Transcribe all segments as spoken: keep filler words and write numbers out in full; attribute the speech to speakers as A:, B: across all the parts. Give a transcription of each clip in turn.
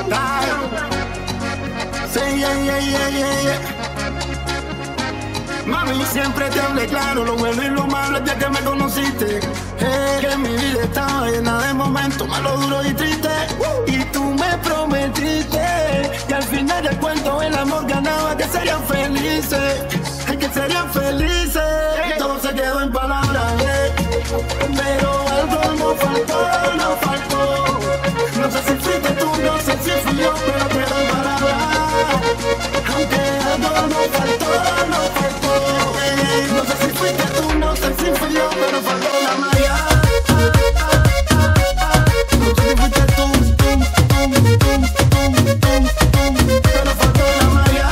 A: Sí, yeah, yeah, yeah, yeah, yeah. Mami, siempre te hablé claro, lo bueno y lo malo desde que me conociste. Hey, que mi vida estaba llena de momentos malos, duros y tristes. Y tú me prometiste que al final del cuento el amor ganaba, que serían felices, ay, que serían felices. Y todo se quedó en palabras, eh. Pero algo no faltó, no faltó. No sé si fuiste tú, no sé si fui yo, pero quedó en palabras. Aunque algo no faltó, no faltó. No sé si fuiste tú, no sé si fui yo, pero faltó la María. No sé si fuiste tú, tum, tum, tum, tum, tum, tum, pero faltó la María.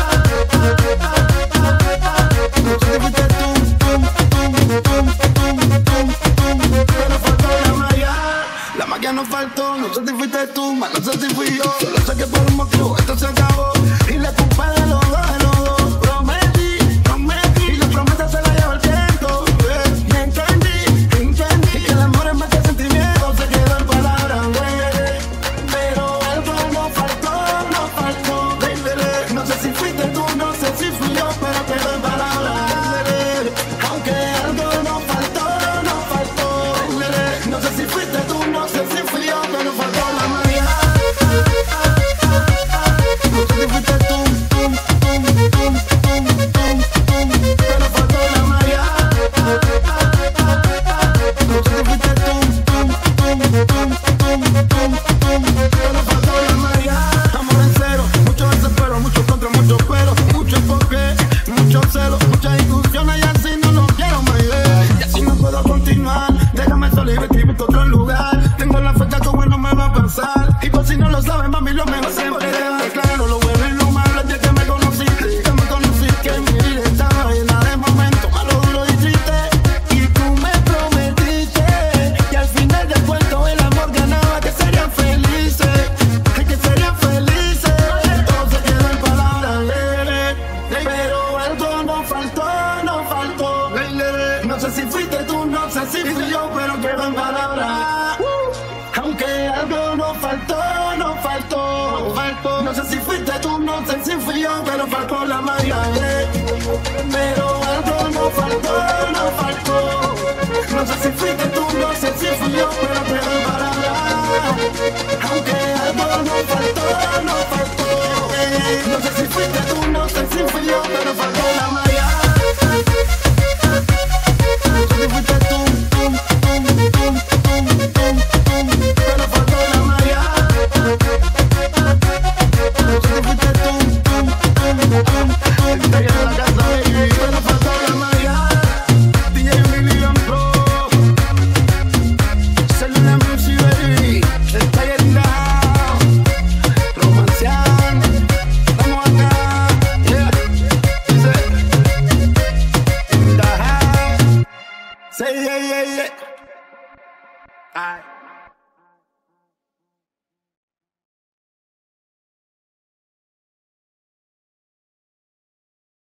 A: No sé si fuiste tú, tum, tum, tum, tum, tum, tum, pero faltó la María. La magia no faltó, no sé si fuiste tú, más no sé si fui yo. Solo sé que por un motivo esto se acabó. Y la culpa de los dos, de los dos. Prometí, prometí, y la promesa se la lleva el viento. eh. Y entendí, entendí, que el amor es más que sentimiento. Se quedó en palabras, eh. Pero algo no faltó, no faltó, baby. No sé si fuiste tú, no sé si fui yo, pero quedó en palabras, eh. Aunque algo no faltó, no faltó, baby. No sé si fuiste tú, no sé si fui yo, pero faltó la María. No sé si fuiste tú, tum, tum, tum, tum, tum, tum, pero faltó la María. No sé si fuiste tú, tum, tum, tum, tum, tum, tum, pero faltó la María. Amor en cero, mucho desespero, mucho contra, mucho pero, mucho porque, mucho celo, muchas discusiones y así no lo quiero más. Y así no puedo continuar, déjame solo y escribirte otro lugar. Tengo la fecha que bueno me va a pasar. Y por si no lo sabes, mami, lo mejor siempre dejar claro lo bueno y lo malo desde que me conociste. Que me conociste, que mi vida estaba llena de momentos malos, duros y tristes. Y tú me prometiste que al final del cuento el amor ganaba, que serían felices, ay, que serían felices. Todo se quedó en palabras, lere. Pero algo no faltó, no faltó, lere. No sé si fuiste tú, no sé si fui yo, pero quedó en palabras. Aunque algo no faltó, no faltó, faltó. No sé si fuiste tú, no sé si fui yo, pero faltó la María, eh. Pero algo no faltó, no faltó. No sé si fuiste tú, no sé si fui yo, pero quedó en palabras. Aunque algo no faltó, no faltó, eh. No sé si fuiste tú, no sé si fui yo, pero faltó la María. No sé si fuiste tú, tum, tum, tum, tum, tum, tum, pero faltó la María. No sé si fuiste tú, tum, tum, tum, tum, te quedó la casa, baby, pero faltó la María. D J William Pro, Cellular Music, baby, el taller down, romanceando, vamos acá, yeah, dice, in the house, say yeah, yeah, yeah. All right.